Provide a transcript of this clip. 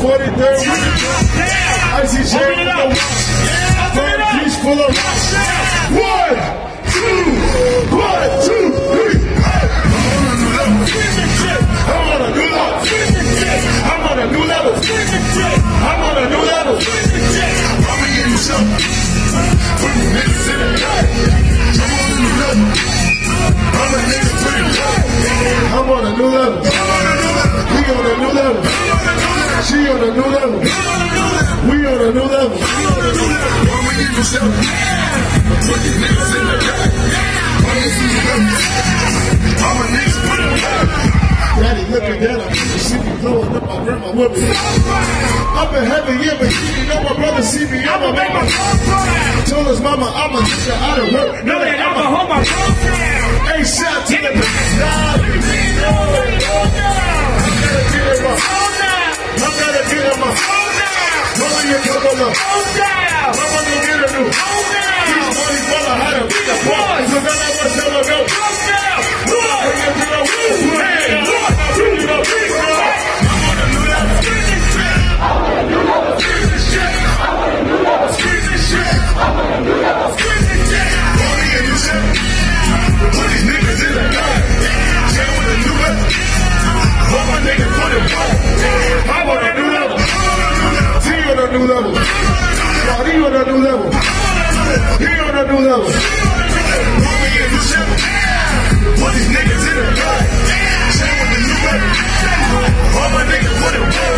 43rd with the drop. Icy chain with the watch. Third piece full of rocks. 1, 2, 3. I'm on a new level. I'm on a new level. I'm on a new level. I'ma give you something. Put the niggas in the night. I'm on a new level. I'm a nigga pretty good. I'm on a new level. We on a new level. She on a new level. We on a new level. I'ma give you something. Put the niggas in the night. I'm a nigga pretty good. Daddy looking down, I feel the city blowing up, my grandma whipping. Up in heaven, yeah, but you know my brother see me, I'ma make my told his mama, I'ma get you out of work. No, that I'ma hold my phone down. Hey, shout to the back. I gotta get him a phone down. Mama, you come on the phone down. Mama, go get a new phone down. These money full of how to be the boy. So then I must never go. Phone down. Bring it to the woo. New level. He on a new level. He on a new level. Put these niggas in the gut. Chain with the new level. All my niggas put it